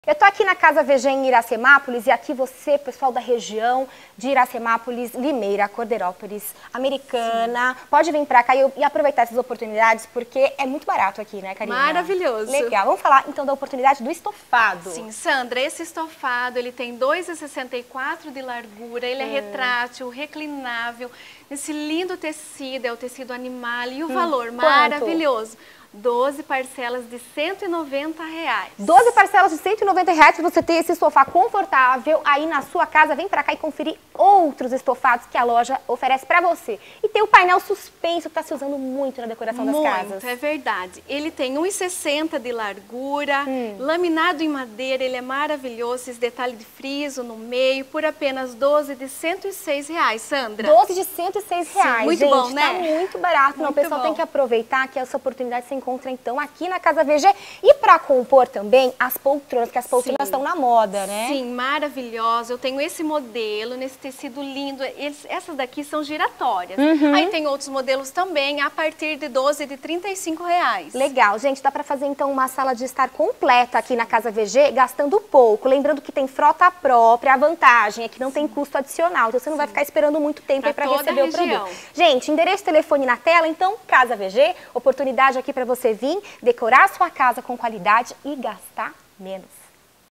Eu tô aqui na Casa VG em Iracemápolis e aqui você, pessoal da região de Iracemápolis, Limeira, Cordeirópolis, Americana, sim, pode vir pra cá e aproveitar essas oportunidades porque é muito barato aqui, né, Karina? Maravilhoso. Legal. Vamos falar então da oportunidade do estofado. Sim, Sandra, esse estofado, ele tem 2,64 de largura, ele é retrátil, reclinável, esse lindo tecido, é o tecido animal e o valor maravilhoso. 12 parcelas de R$190. 12 parcelas de R$190 para você ter esse sofá confortável aí na sua casa. Vem pra cá e conferir outros estofados que a loja oferece pra você. E tem o painel suspenso que tá se usando muito na decoração das casas. Muito, é verdade. Ele tem 1,60 de largura, laminado em madeira, ele é maravilhoso, esse detalhe de friso no meio, por apenas 12 de R$106, Sandra. 12 de R$106. Sim, muito gente, bom, né? Tá muito barato. Não, o pessoal tem que aproveitar que essa oportunidade se encontra então aqui na Casa VG e para compor também as poltronas, que as poltronas estão na moda, né? Sim, maravilhosa. Eu tenho esse modelo, nesse tecido lindo. Essas daqui são giratórias. Aí tem outros modelos também, a partir de 12 de R$35. Legal, gente, dá para fazer então uma sala de estar completa aqui na Casa VG, gastando pouco. Lembrando que tem frota própria, a vantagem é que não tem custo adicional, então você não vai ficar esperando muito tempo para receber o produto. Gente, endereço e telefone na tela, então Casa VG, oportunidade aqui para você vir decorar a sua casa com qualidade e gastar menos.